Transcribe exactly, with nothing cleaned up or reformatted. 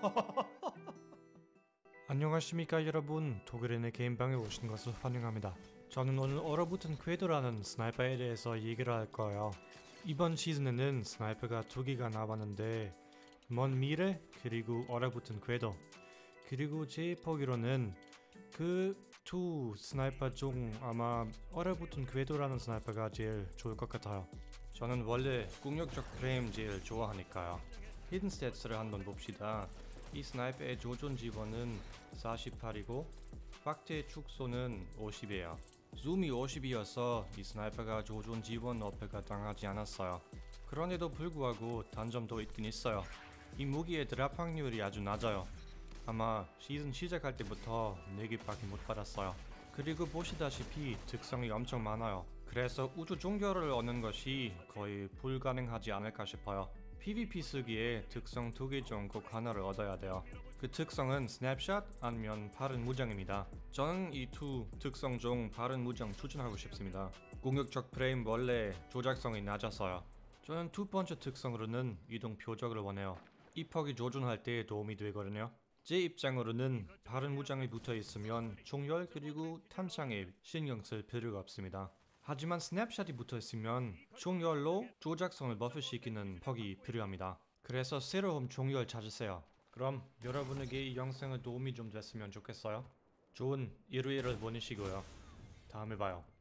안녕하십니까 여러분, 독일인의 게임방에 오신 것을 환영합니다. 저는 오늘 얼어붙은 궤도라는 스나이퍼에 대해서 얘기를 할 거예요. 이번 시즌에는 스나이퍼가 두 개가 나왔는데 먼 미래 그리고 얼어붙은 궤도, 그리고 제 보기로는 그 두 스나이퍼 중 아마 얼어붙은 궤도라는 스나이퍼가 제일 좋을 것 같아요. 저는 원래 공격적 프레임 제일 좋아하니까요. 히든 스탯스를 한번 봅시다. 이 스나이퍼의 조준 지원은 사십팔이고 확대 축소는 오십이에요. 줌이 오십이어서 이 스나이퍼가 조준 지원 어폐가 당하지 않았어요. 그런데도 불구하고 단점도 있긴 있어요. 이 무기의 드랍 확률이 아주 낮아요. 아마 시즌 시작할 때부터 네 개밖에 못 받았어요. 그리고 보시다시피 특성이 엄청 많아요. 그래서 우주 종결을 얻는 것이 거의 불가능하지 않을까 싶어요. 피브이피 쓰기에 특성 두 개 중 꼭 하나를 얻어야 돼요. 그 특성은 스냅샷 아니면 바른 무장입니다. 저는 이 두 특성 중 바른 무장 추천하고 싶습니다. 공격적 프레임 원래 조작성이 낮아서요. 저는 두 번째 특성으로는 이동 표적을 원해요. 이 폭이 조준할 때 도움이 되거든요. 제 입장으로는 바른 무장이 붙어 있으면 총열 그리고 탄창에 신경 쓸 필요가 없습니다. 하지만 스냅샷이 붙어 있으면 총열로 조작성을 버프시키는 퍽이 필요합니다. 그래서 새로운 총열 찾으세요. 그럼 여러분에게 이 영상에 도움이 좀 됐으면 좋겠어요. 좋은 일요일을 보내시고요. 다음에 봐요.